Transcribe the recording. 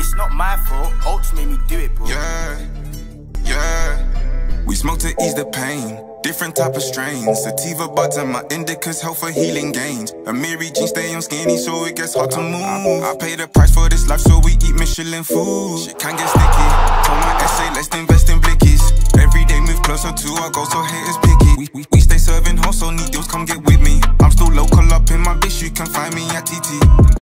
it's not my fault. Oats made me do it, bro. Yeah. We smoke to ease the pain. Different type of strains. Sativa buds and my indicas help for healing gains. A Mary Jean stay on skinny so it gets hard to move. I pay the price for this life so we eat Michelin food. Shit can get sticky. Told my essay, let's invest in blickies. Every day move closer to our goals so haters picky. We stay serving hoes so need deals come get with me. I'm still local up in my bitch, you can find me at TT.